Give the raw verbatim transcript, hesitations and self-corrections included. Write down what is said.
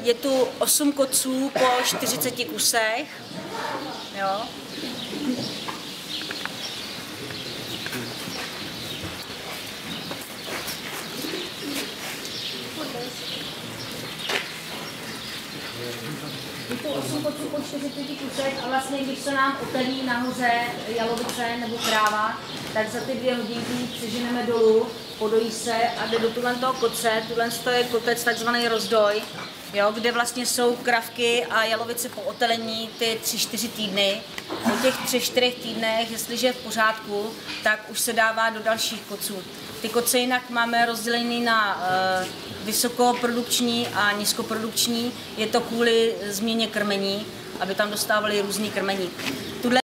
je tu osm koců po čtyřiceti kusech. Jo. Je tu osm koců po čtyřiceti kusech a vlastně, když se nám otelí nahoře jalovice nebo kráva, tak za ty dvě hodinky přeženeme dolů, podojí se a jde do tuhle toho koce. Tuhle je kotec takzvaný rozdoj, jo, kde vlastně jsou kravky a jalovice po otelení ty tři čtyři týdny. Po těch třech čtyřech týdnech, jestliže je v pořádku, tak už se dává do dalších koců. Ty koce jinak máme rozdělený na uh, vysokoprodukční a nízkoprodukční. Je to kvůli změně krmení, aby tam dostávali různý krmení.